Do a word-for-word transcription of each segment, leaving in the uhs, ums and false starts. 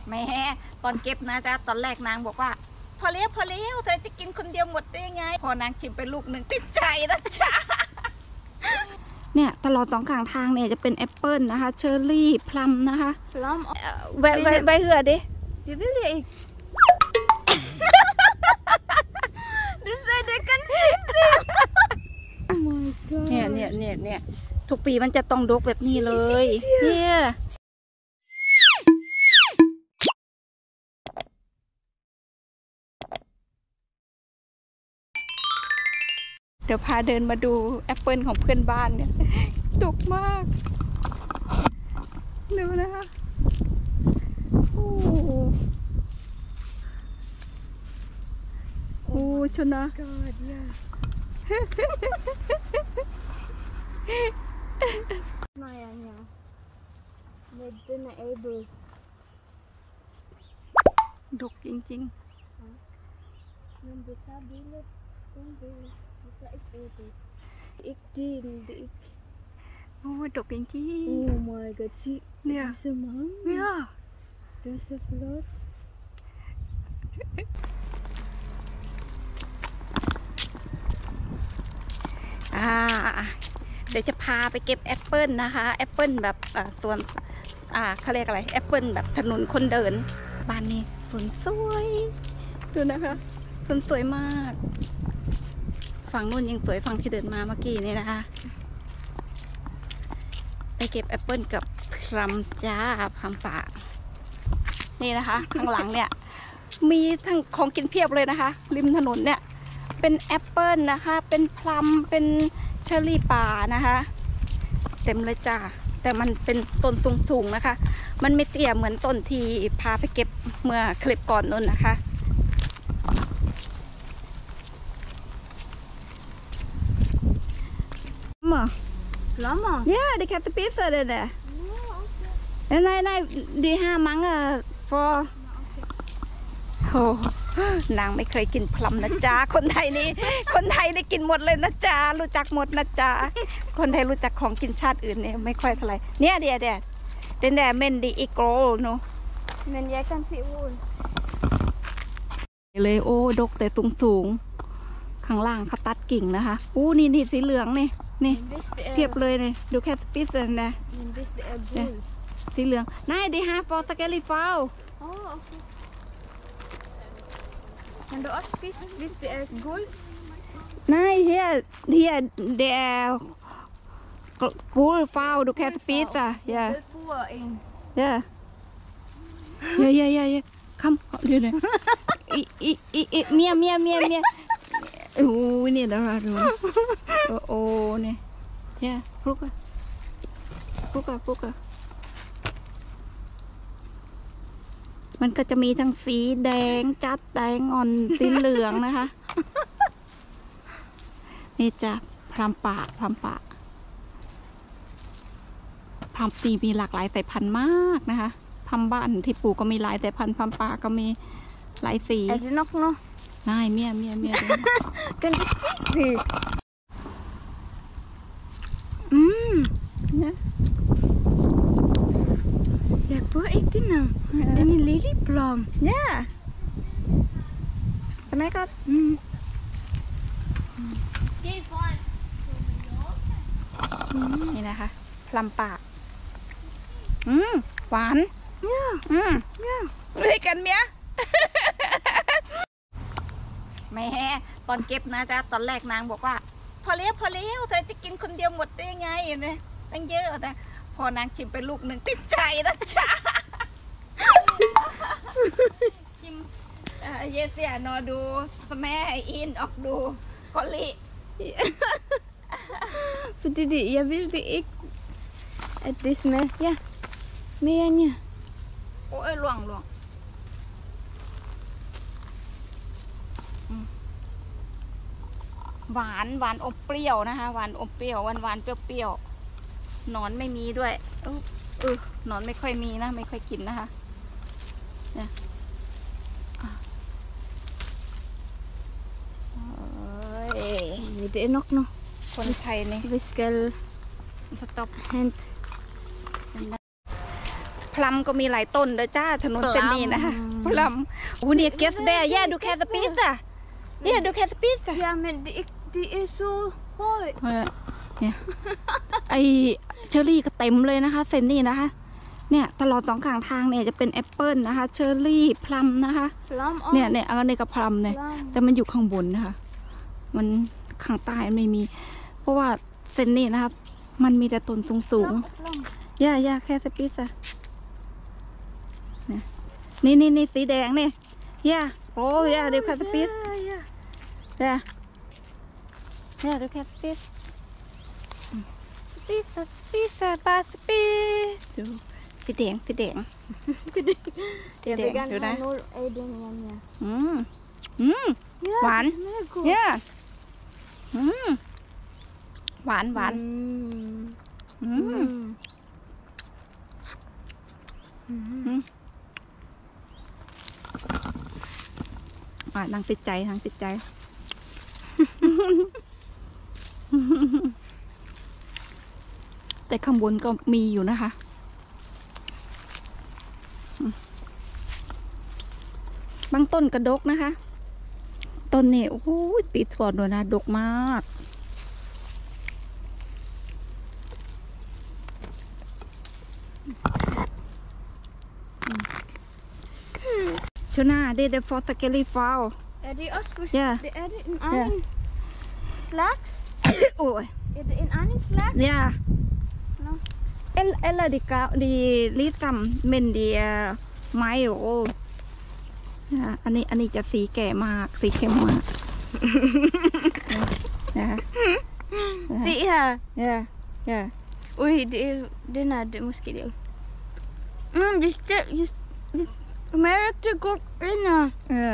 แม่ตอนเก็บนะจ๊ะตอนแรกนางบอกว่าพอเลี้ยวพอเลี้ยวเธอจะกินคนเดียวหมดได้ยังไงพอนางชิมไปลูกหนึ่งติดใจนะจ๊ะเนี่ยตลอดสองข้างทางเนี่ยจะเป็นแอปเปิลนะคะเชอร์รี่พลัมนะคะพลัมใบใบใบเหือดิเดี๋ยวเรียกอีกดูสิเด็กกันเนี่ยเนี่ยเนี่ยเนี่ยทุกปีมันจะต้องดกแบบนี้เลยเนี่ยเดี๋ยวพาเดินมาดูแอปเปิลของเพื่อนบ้านเนี่ยดกมากดูนะคะโอ้โหชนะ Mayanya, medyo na able. ดกจริงๆ Nandun sa bilog, kung bilog, sa able. Ik din, ik. โอ้ดกจริง Oh my God, see, Yeah. there's a man. ๆเนี่ย There's a flood. อ่าเดี๋ยวจะพาไปเก็บแอปเปิลนะคะแอปเปิลแบบอ่าสวนอ่าเขาเรียกอะไรแอปเปิลแบบถนนคนเดินบ้านนี้สวนสวยดูนะคะสวนสวยมากฝั่งนู้นยังสวยฝั่งที่เดินมาเมื่อกี้นี่นะคะไปเก็บแอปเปิลกับพลัมจ้าพลัมป่านี่นะคะ ข้างหลังเนี่ยมีทั้งของกินเพียบเลยนะคะริมถนนเนี่ยเป็นแอปเปิลนะคะเป็นพลัมเป็นเชอร์รี่ป่านะคะเต็มเลยจ้าแต่มันเป็นต้นสูงๆนะคะมันไม่เตี้ยเหมือนต้นที่พาไปเก็บเมื่อคลิปก่อนนู้นนะคะมา Lama? Ja, det kan inte pissa det där. Nej, nej, det här många för โอ้นางไม่เคยกินพลัมนะจ๊ะคนไทยนี่คนไทยได้กินหมดเลยนะจ๊ะรู้จักหมดนะจ๊ะคนไทยรู้จักของกินชาติอื่นเนี่ยไม่ค่อยเท่าไหร่เนี่ยเดี๋ยวเดี๋ยวเดี๋ยวเดี๋ยวเมนดีอีโกรเนาะ Men jag kan se ål. เลยโอ้ดกแต่สูงสูงข้างล่างเขาตัดกิ่งนะคะอู้นี่นี่สีเหลืองนี่นี่ Men visst det เพียบ är, เลยเนี่ยดูแค่สปิสเลยนะ men visst det är guld. สีเหลืองนายดีฮาฟอร์สเกลิฟาว Ja, okej. Men då är spis, visst det är guld. นายเฮียเฮียเดลกูฟาวดูแค่สปิสอ่ะเยอะ Det får en. เยอะเยอะเยอะเยอะเยอะคำเดี๋ยวเนี่ยอีอีอีอีเมียเมียเมียเมียโอ้เนี่ยดาราดูโอ้เนี่ยเยอะพลุกอะพลุกอะพลุกอะมันก็จะมีทั้งสีแดงจัดแดงอ่อนสีเหลืองนะคะนี่จะพรำป่าพรำป่าพรำตีมีหลากหลายสายพันธุ์มากนะคะพรำบ้านที่ปลูกก็มีหลายสายพันธุ์พรำป่าก็มีหลายสี Är det något nå? นายเมียเมียเมีย Kan du spisa? Mm. Ja. Jag får inte nå. Den är liljeblom. Ja. ใช่ไหมก็ Mm. นี่นะคะพลัมป่าอืมหวาน Ja. อืม Ja. เลยกันเมีย แม่ตอนเก็บนะจ๊ะตอนแรกนางบอกว่าพอเลี้ยวพอเลี้ยวเธอจะกินคนเดียวหมดได้ยังไงเนี่ยตั้งเยอะแต่พอนางชิมไปลูกหนึ่งติดใจนะจ๊ะ ชิมเอ่อเยเสียนอดูสแม่อินออกดูกอลิ Så det är det, jag vill det inte. Att det smäller. Ja. Menja. โอ้ยหลวงหลวงอืมหวานหวานอมเปรี้ยวนะคะหวานอมเปรี้ยวหวานหวานเปรี้ยวๆหนอนไม่มีด้วยเออเออหนอนไม่ค่อยมีนะไม่ค่อยกินนะคะเนี่ยเอ้ย Det är något nå. คนไทยนี่ Vi ska สต็อป hämta. พลัมก็มีหลายต้นเด้อจ้าถนนเส้นนี้นะคะพลัมโอ้เนี่ยเกสแบร์แย่ดูแคสปิสอะเนี่ยดูแคสปิสอะ Ja, men die, die is zo mooi. เนี่ยไอเชอรี่ก็เต็มเลยนะคะเส้นนี้นะคะเนี่ยตลอดสองข้างทางเนี่ยจะเป็นแอปเปิลนะคะเชอร์รี่พลัมนะคะ Plam เนี่ยเนี่ยเอาในกระพลัมเนี่ยแต่มันอยู่ข้างบนนะคะมันข้างใต้ไม่มี เพราะว่าเส้นนี้นะคะมันมีแต่ต้นสูงสูงๆย่าย่าแค่สปิสอะนี่นี่นี่สีแดงเนี่ยย่าโอ้ย่าเดี๋ยวแค่สปิสย่าย่าเดี๋ยวแค่สปิสสปิสสปิสบาสปิสดูสีแดงสีแดง Ja, Ding, we gaan doe dat. gewoon nul eten, ja, ja. อืมอืม Ja, Waar? heel goed. เนี่ยอืมหวานหวาน Mm. อืม Mm. อืมอ่านางติดใจนางติดใจ แต่ข้างบนก็มีอยู่นะคะอืมบางต้นกระดกนะคะ ต้นนี่โอ้ยปีสปอร์ตด้วยนะดกมากชูน่าเดเดฟอร์สเกลี่ฟาว Er die as voor Ja. de er in Ja. een slags? โอ้ย Er in een slag? เนี่ย No. เอลเอลดิกาดีลิซัมเมนดีไม้โอ้นะอันนี้อันนี้จะสีแก่มากสีเข้มมากนะคะ Zie je? เนี่ยเนี่ย Oei, die die na de moest ik doen. Mm, die stuk, die die merkte goed in. เออ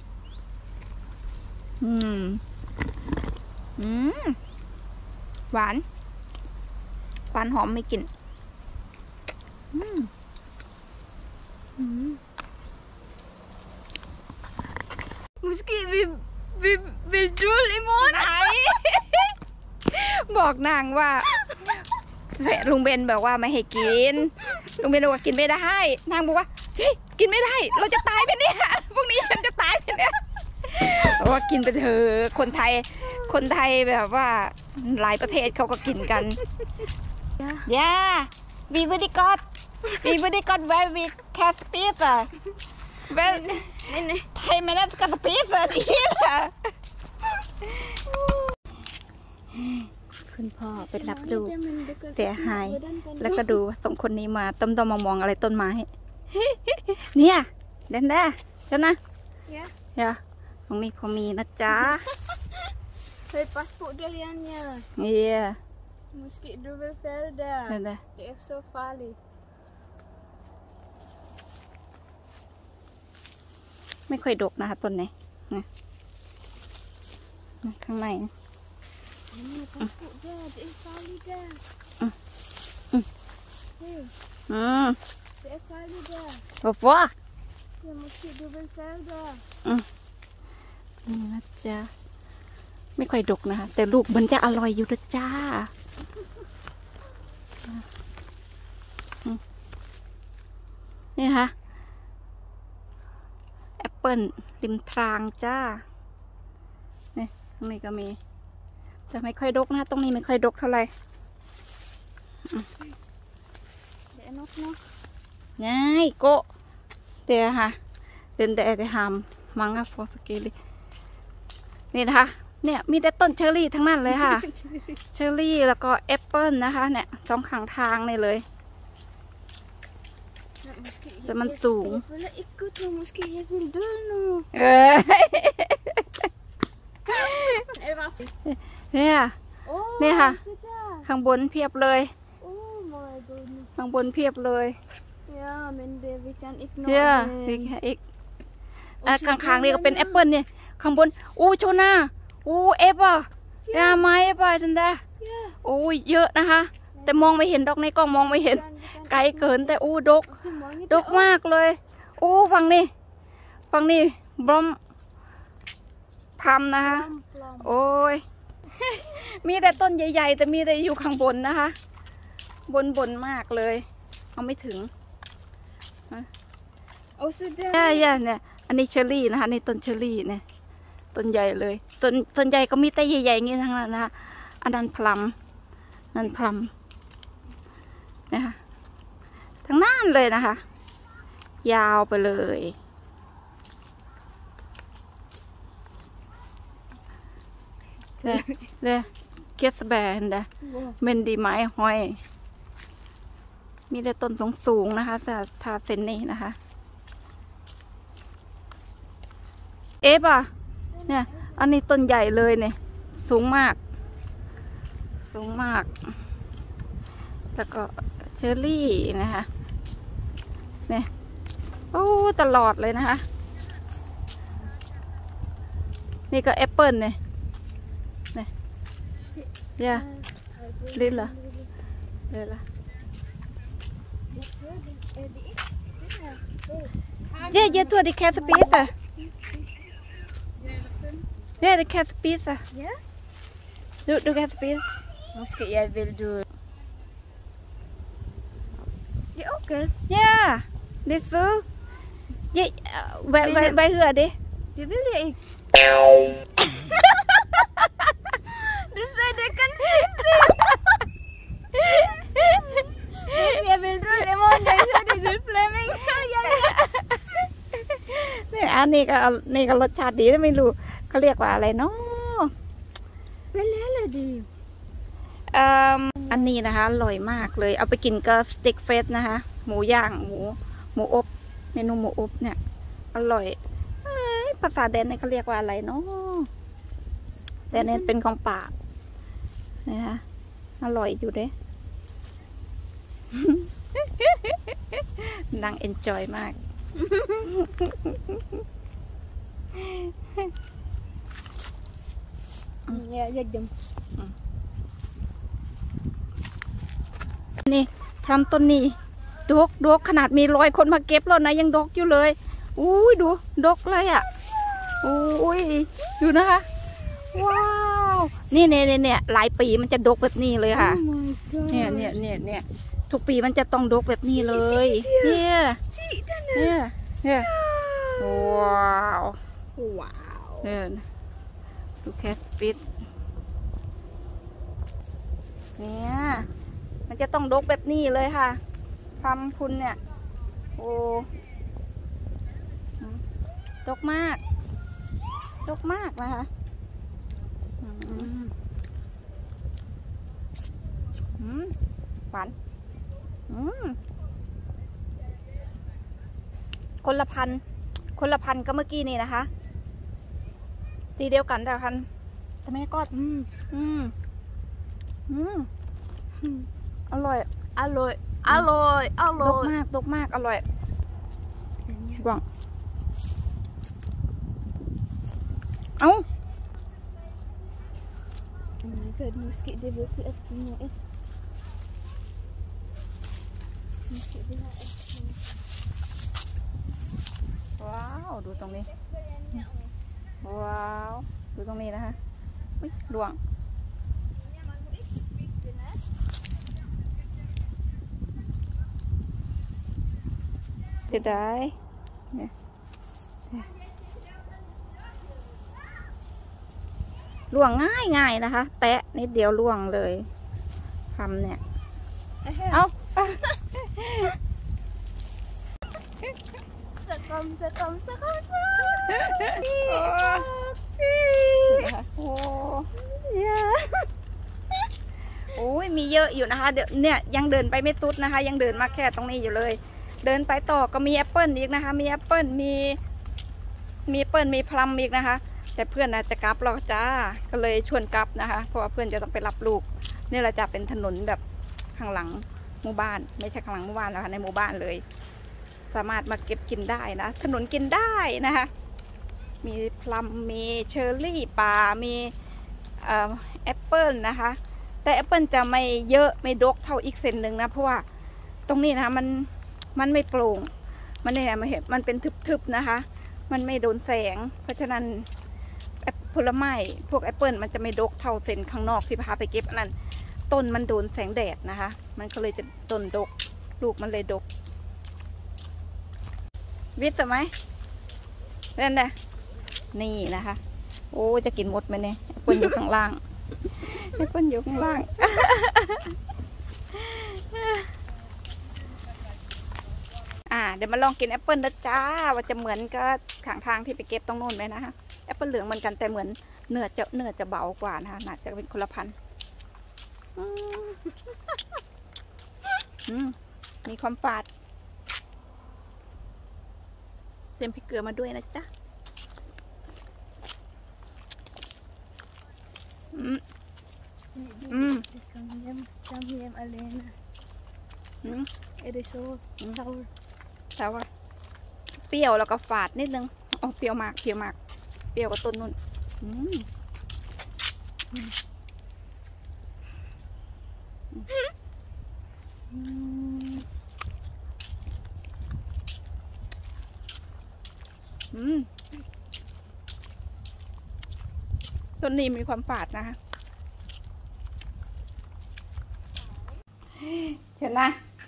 อืมอืมหวานหวานหอมไม่กลิ่นอืม Mm. Misschien wie wie wie doel iemand? ไหน บอกนางว่าลุงเบนบอกว่าไม่ให้กินลุงเบนบอกว่ากินไม่ได้นางบอกว่าเฮ้ยกินไม่ได้ เราจะตายไปเนี่ยพรุ่งนี้ฉันจะตายไปเนี่ยบอกว่ากินไปเถอะคนไทยคนไทยแบบว่าหลายประเทศเขาก็กินกัน ย่าวีบดีกอดวีบดีกอดแวร์วีแคสปีสอะแวร์ Nee, nee. ไทยไม่ได้กระปีสอะทีอะคุณพ่อไปรับดูเสียหาย แล้วก็ดูสองคนนี้มาต้มต้มมองๆอะไรต้นไม้ เนี่ยเดนด้าเจ้านะ Ja. เดี๋ยวตรงนี้พอมีนะจ๊ะ Hey, pas op de liannya. เนี่ย Misschien doen we verder. เดนด้า Die is zo vali. ไม่ค่อยดกนะคะต้นนี้นะนะข้างใน Nee, pas op daar. Die is vali daar. Mm. Mm. Hey, อืม die is vali daar. บอกว่า Ja, misschien doen we verder. นี่นะจ๊ะไม่ค่อยดกนะคะแต่ลูกมันจะอร่อยอยู่นะจ้าอืมนี่ค่ะแอปเปิลริมทางจ้านี่ตรงนี้ก็มีจะไม่ค่อยดกนะตรงนี้ไม่ค่อยดกเท่าไหร่ Die nog nog. ง่ายโกะเดี๋ยวค่ะเดินเดะหามมังงะฟอสเกลินี่นะคะเนี่ยมีแต่ต้นเชอร์รี่ทั้งนั้นเลยค่ะ เชอร์รี่แล้วก็แอปเปิลนะคะเนี่ยสองข้างทางนี่เลย Misschien Dat men zoom. willen ik goed doen, misschien je wil doen nu. เออ Even. เนี่ย Oh, Nee, ha. zit daar. ข้างบนเพียบเลย Oh my god. ข้างบนเพียบเลย Ja, mijn baby kan ik nog เนี่ย doen. อีกอีกอ่ะข้างๆนี่ก็เป็นแอปเปิลเนี่ยข้างบนอู้โชน่าอู้เอฟอ่ะยาไม้เอฟอ่ะทันดา Ja. โอ้ยเยอะนะคะ แต่มองไม่เห็นดอกในกล้องมองไม่เห็น Dan- dan- ไกลเกินแต่อู้ดก Als je morgen ดกมากเลยโอ้ฝั่งนี้ฝั่งนี้บอมพัมนะคะ Plam, plam. โอ้ย มีแต่ต้นใหญ่ๆ แต่มีแต่อยู่ข้างบนนะคะ บนบนมากเลย เอาไม่ถึง Oh sudah. ใช่ใช่เนี่ยอันนี้เชอร์รี่นะคะนี่ต้นเชอร์รี่เนี่ยต้นใหญ่เลยต้นต้นใหญ่ก็มีแต่ใหญ่ๆอย่างนี้ทั้งนั้นนะคะอันนั้นพลัมนั่นพลัมนะคะทั้งนั้นเลยนะคะ ยาวไปเลยเลยเลยเกสแบนเดเมนดีไม้หอยมีแต่ต้นสูงๆนะคะจะทาเซนนี่นะคะเอฟอ่ะเนี่ยอันนี้ต้นใหญ่เลยเนี่ยสูงมากสูงมากแล้วก็เชอร์รี่นะคะเนี่ยโอ้ตลอดเลยนะคะนี่ก็แอปเปิลเนี่ยเนี่ยเนี่ยลิ้นเหรอเลยละเย่เย่ตัวดิแคสปีสอะเย่ดิแคสปีสอะ Ja? ดูดูแคสปีส Måske jeg vil du. Ja, okay. เย่ดิซื้อเย่แวะแวะแวะเหือดิ Det vil jeg ikke. Du sier det kan spise. Hvis jeg vil du lemon, så er det du Flemming. เนี่ยอันนี้ก็นี่ก็รสชาติดีนะไม่รู้เขาเรียกว่าอะไรเนาะ Vel heller du. เอ่ออันนี้นะคะอร่อยมากเลยเอาไปกินกับสเต็กเฟสนะคะหมูย่างหมูหมูอบเมนูหมูอบเนี่ยอร่อยเอ้ยภาษาแดนนี่เขาเรียกว่าอะไรเนาะแต่เนี่ยเป็นของป่านะคะอร่อยอยู่เด้ นางเอนจอยมาก Ja, jeg dem. นี่ทำต้นนี้ดกดกขนาดมีร้อยคนมาเก็บแล้วนะยังดกอยู่เลยอุ้ยดูดกเลยอ่ะอุ้ยดูนะคะว้าวนี่เนี่ยเนี่ยหลายปีมันจะดกแบบนี้เลยค่ะ Oh my god. เนี่ยเนี่ยเนี่ยเนี่ยทุกปีมันจะต้องดกแบบนี้เลยเนี่ยเนี่ยเนี่ยว้าว Wow. เนี่ยดูแคทฟิตเนี่ยมันจะต้องดกแบบนี้เลยค่ะทำพุนเนี่ยโอ้ดกมากดกมากนะคะอืมอืมหวานอืมคนละพันคนละพันก็เมื่อกี้นี่นะคะตีเดียวกันแต่พันแต่แม่ก็อืมอืมอืมอร่อย Alloy, alloy, ดก alloy. มากดกมากอร่อยหวังเอ้า Oh my god, nu skal det vil se at det er et. Nu skal det her et. ว้าวดูตรงนี้ว้าวดูตรงนี้นะคะอุ้ยหลวงเสียดายเนี่ยล่วงง่ายง่ายนะคะแตะนิดเดียวล่วงเลยทำเนี่ยเอา Sekom, sekom, sekom, sekom. โอ้ยโอ้ยมีเยอะอยู่นะคะเดี๋ยวเนี่ยยังเดินไปไม่ตุดนะคะ ยังเดินมาแค่ตรงนี้อยู่เลย เดินไปต่อก็มีแอปเปิลอีกนะคะ มีแอปเปิลมีมีแอปเปิลมีพลัมอีกนะคะ แต่เพื่อนอาจจะกลับเราจ้าก็เลยชวนกลับนะคะ เพราะว่าเพื่อนจะต้องไปรับลูกนี่เราจะเป็นถนนแบบข้างหลังหมู่บ้านไม่ใช่ข้างหลังหมู่บ้านแล้วค่ะในหมู่บ้านเลย สามารถมาเก็บกินได้นะถนนกินได้นะคะ มีพลัมมีเชอร์รี่ป่ามีแอปเปิลนะคะแต่แอปเปิลจะไม่เยอะไม่ดกเท่าอีกเส้นหนึ่งนะเพราะว่าตรงนี้นะคะมันมันไม่โปร่งมันเนี่ยมันเห็นมันเป็นทึบๆนะคะมันไม่โดนแสงเพราะฉะนั้นผลไม้พวกแอปเปิลมันจะไม่ดกเท่าเส้นข้างนอกที่พาไปเก็บอันนั้นต้นมันโดนแสงแดดนะคะมันก็เลยจะต้นดกลูกมันเลยดกวิทย์ไหมเล่นได้นี่นะคะ โอ้จะกินหมดไหมเนี่ยแอปเปิ้ลอยู่ข้างล่างแอปเปิ้ลอยู่ข้างล่างอ่าเดี๋ยวมาลองกินแอปเปิ้ลนะจ้าว่าจะเหมือนกับข้างทางที่ไปเก็บตรงโน้นไหมนะคะแอปเปิ้ลเหลืองเหมือนกันแต่เหมือนเนื้อจะเนื้อจะเบากว่านะคะน่าจะเป็นคนละพันธุ์อืมมีความฝาดเต็มพริกเกลือมาด้วยนะจ๊ะอืมอืม Kan hem, kan hem alleen. อืม Het is zo sour. แต่ว่าเปรี้ยวแล้วก็ฝาดนิดนึงอ๋อเปรี้ยวมากเปรี้ยวมากเปรี้ยวกับต้นนุ่นอืมอืมอืมอืมต้นนี้มีความฝาดนะคะเชิญนะ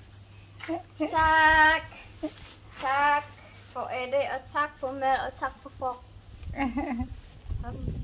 Tack! Tack! För är det ett tack för mig och tack för folk.